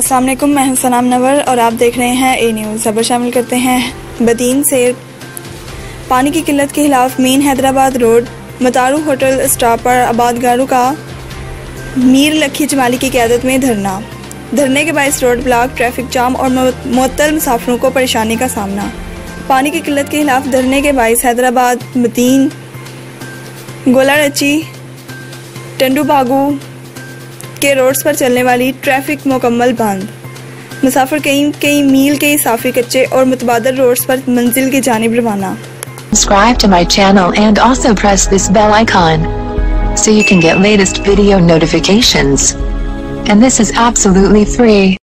अस्सलाम वालेकुम, मैं हूं सनाम नवर और आप देख रहे हैं ए न्यूज़। खबर शामिल करते हैं बदीन से पानी की किल्लत के खिलाफ मेन हैदराबाद रोड मतारू होटल स्टॉप पर आबादगारों का मीर लखी जमाली की क़यादत में धरने के बायस रोड ब्लॉक, ट्रैफिक जाम और मुअत्तल मुसाफिरों को परेशानी का सामना। पानी की किल्लत के खिलाफ धरने के बायस हैदराबाद, बदीन, गोलारची, टंडू बागू के रोड्स पर चलने वाली ट्रैफिक मुकम्मल बंद। मुसाफिर कई मील के इजाफी कच्चे और मुतबादल रोड्स पर मंजिल की जानिब रवाना। Subscribe to my channel and also press this bell icon so you can get latest video notifications. And this is absolutely free.